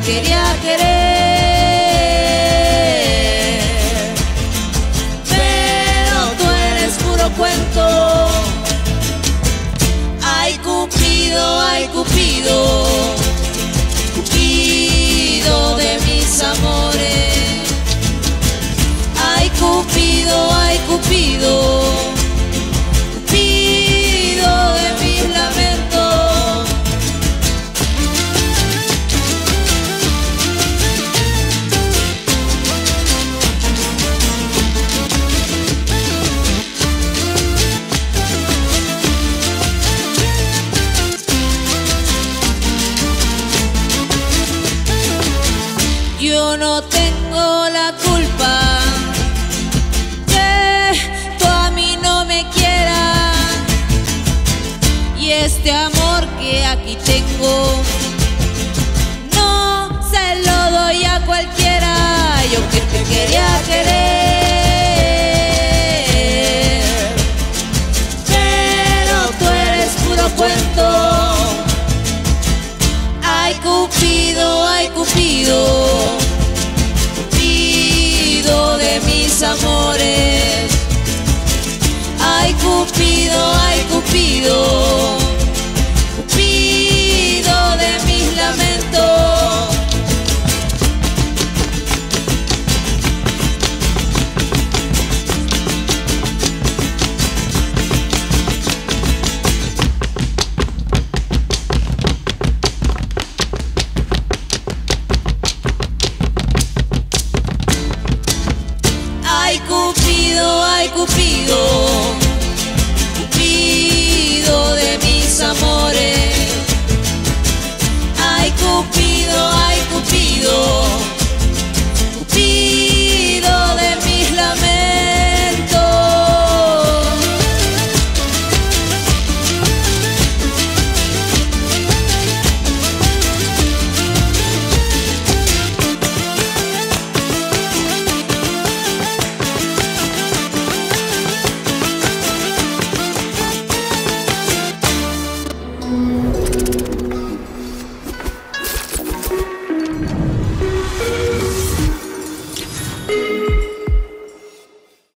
quería querer, pero tú eres puro cuento. Ay Cupido, Cupido de mis amores. Ay Cupido, Cupido de mis lamentos. Yo no tengo la culpa que tú a mí no me quieras, y este amor que aquí tengo no se lo doy a cualquiera. Yo que te quería querer, pero tú eres puro cuento. Ay Cupido, Cupido de mis amores. Ay Cupido, Cupido.